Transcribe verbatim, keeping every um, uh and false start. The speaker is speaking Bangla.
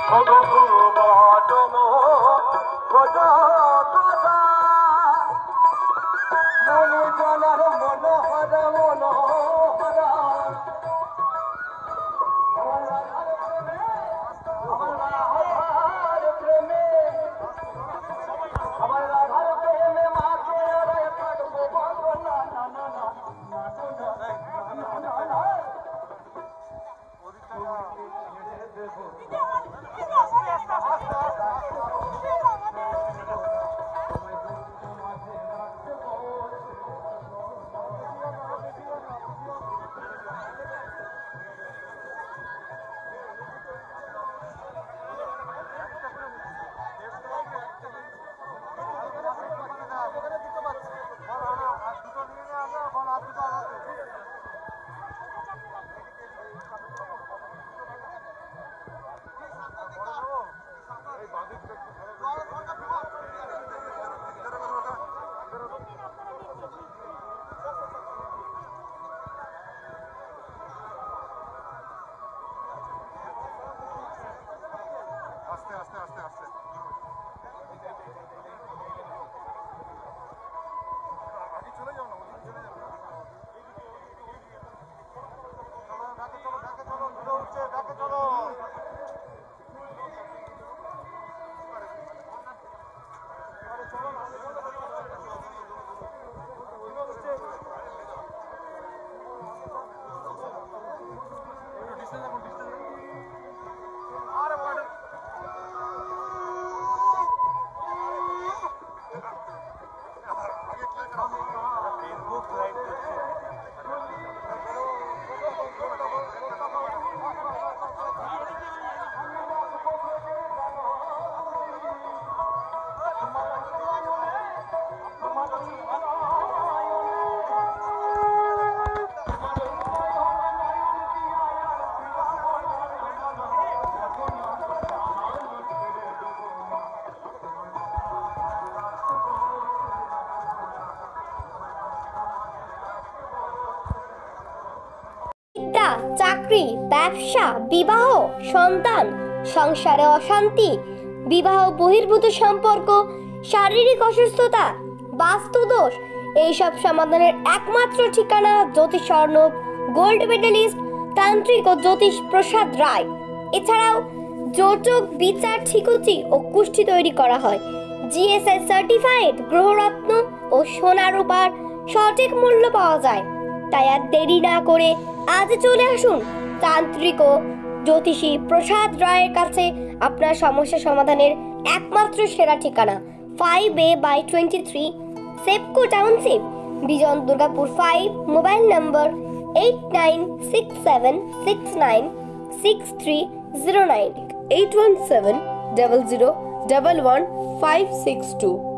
চাকরি, ব্যবসা, বিবাহ, সন্তান, সংসারে অশান্তি, বিবাহ বহির্ভূত সম্পর্ক, শারীরিক অসুস্থতা, বাস্তুদোষ, এইসব সমাধানের একমাত্র ঠিকানা জ্যোতিষ অর্ণব গোল্ড মেডেলিস্ট তান্ত্রিক ও জ্যোতিষ প্রসাদ রায়। এছাড়াও যোজক, বিচার, ঠিকুচি ও কুষ্টি তৈরি করা হয়। জিএসএস সার্টিফাইড গ্রহরত্ন ও সোনা রূপার সঠিক মূল্য পাওয়া যায়। তাই আর দেরি না করে আজ চলে আসুন তান্ত্রিক ও জ্যোতিষী প্রসাদ রায়ের কাছে। আপনার সমস্যা সমাধানের একমাত্র সেরা ঠিকানা five A by twenty three Sepco township, বিজন Durgapur five. Mobile number eight nine six seven six nine six three zero nine, eight one seven double zero double one five six two.